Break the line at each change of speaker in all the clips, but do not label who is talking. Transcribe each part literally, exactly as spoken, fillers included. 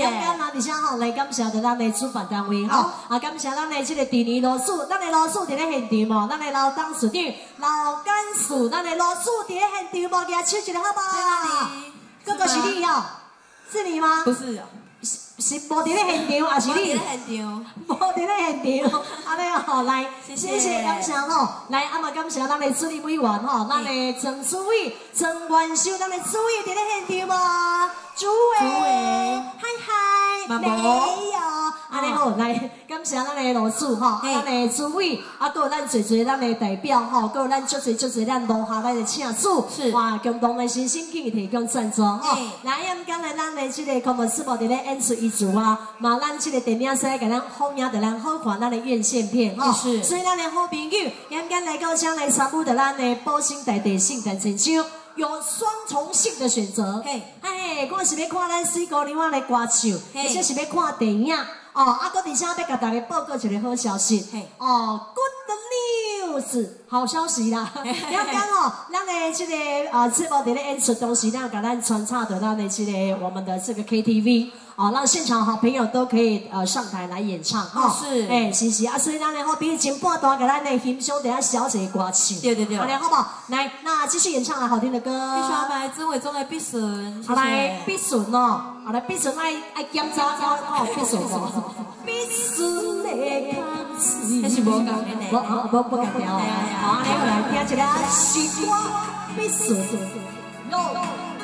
干啊，而且吼来感谢着咱的主办单位吼，啊感谢咱的这个第二罗署，咱的罗署伫咧现场哦，咱的老董事长、老干事，咱的罗署伫咧现场无，举手一个好不好？哥哥是你哦，是你吗？
不是。
是无伫咧现场，还是你？
无伫咧现场，
无伫咧现场，安尼吼，来，谢谢感谢吼，来，啊嘛感谢咱的主理委员吼，咱的曾主委、曾元秀，咱的主委伫咧现场无？主委，嗨嗨，没有，安尼好，来感谢咱的罗署吼，咱的主委，啊，还有咱侪侪咱的代表吼，还有咱足侪足侪咱楼下咱的请主，是哇，共同的新兴起提供赞助吼，来，也毋敢来咱的这个科目四部伫咧演出一组啊，嘛咱这个电影师给咱放映着咱好看咱的院线片吼，是，所以咱的好朋友也毋敢来到这来参与着咱的宝兴大地性感成就。 有双重性的选择，嘿，哎，我是要看咱水姑娘的歌唱，而且是要看电影，哦，啊，搁而且要甲大家报告一个好消息，嘿，哦 ，Good news， 好消息啦！要讲哦，咱的这个啊节目伫咧演出同时，咱甲咱穿插的咱的这个我们的这个 K T V。 哦，让现场好朋友都可以呃上台来演唱哈，是，哎，是是啊，所以咱的好朋友前半段给咱的欣赏等下小姐歌曲，对对对，好嘞，好不好？来，那继续演唱啊，好听的歌。
必须要来曾伟忠的必顺，
好来必顺哦，好来必顺爱爱检查查哦，必顺哦，必顺的歌词，
那是无讲的呢，
无无不敢调啊，好，来我来听一个时光必顺，哟。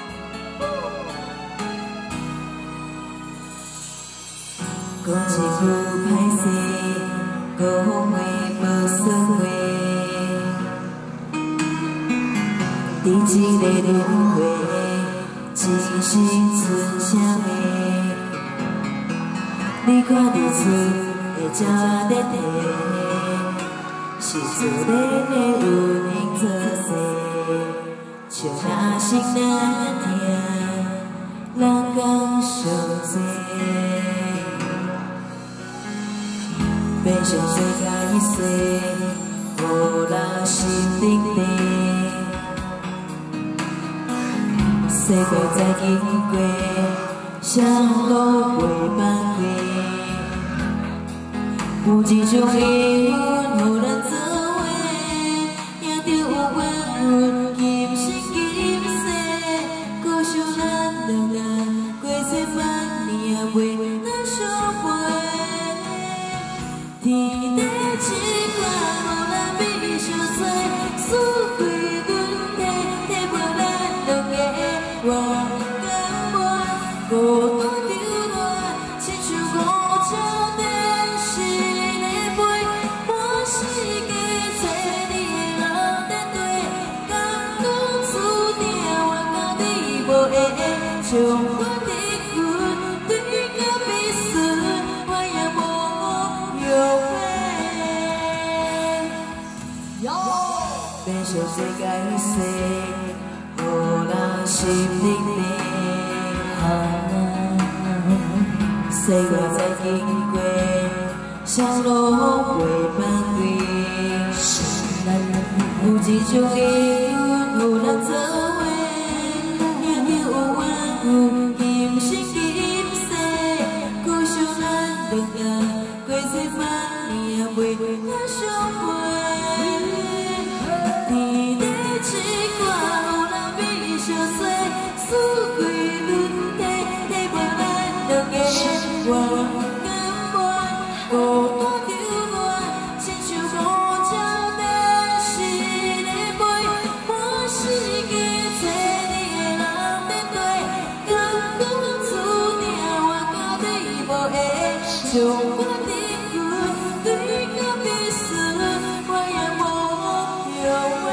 讲一句歹势，误会无算话。伫一个轮回，一生剩啥货？你看得出会才得体，是自然的有缘作势，像那心难听，人讲伤多。 变成世界一世，予人心冷地。世界再经过，谁都袂放过。有一种缘分，予咱做伙，也着有缘分，今生今世，搁想咱两人过千万年也袂当相陪。 天地之间，无人比相随，四季轮替，替无咱两个我甘愿孤单流浪，亲像五朝电视的陪，满世界找你的人在对，甘讲注定我甲你无缘，将我的魂对到必死，我也无用。 变成世界一世，予人心冷地。岁月再经过，谁路袂放开。有一种缘分，有人做伙，也着有缘分，今生今世，搁想咱两人过千万年也袂当相陪。 天地之间，有人比相随，四季轮替，替无咱两个我甘愿孤单流浪，亲像五朝电视的陪，满世界找你的人在对，甘讲注定我甲你无缘，将我的魂对到必死，我也无用。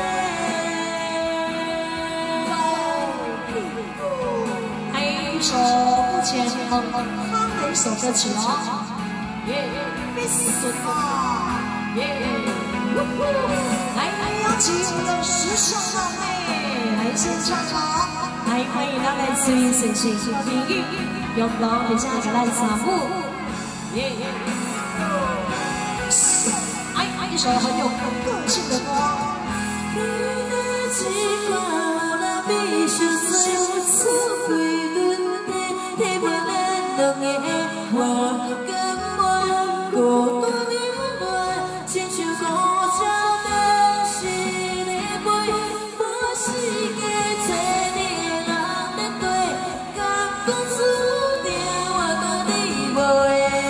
一首目前很夯的一首歌曲哦，耶，必死啊，耶，来邀请我们的时尚辣妹来现场哦，来欢迎咱的水神神朋友，用到而且给咱参与，耶，哎哎，一首很有个性的歌。 两
两个我甘愿孤单忍耐，亲像古鸟等是个飞，满世界找你的人在对，敢讲注定我甲你无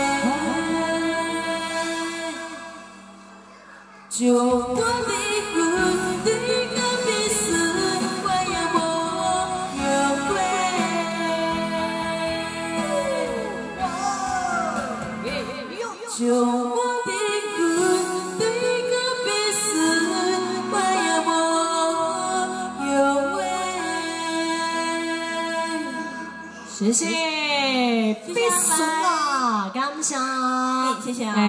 缘，就我离婚，你敢必死，我也无后悔。就我离婚，你敢必死，我也无后悔。
谢谢必死啊，感谢。
谢谢啊。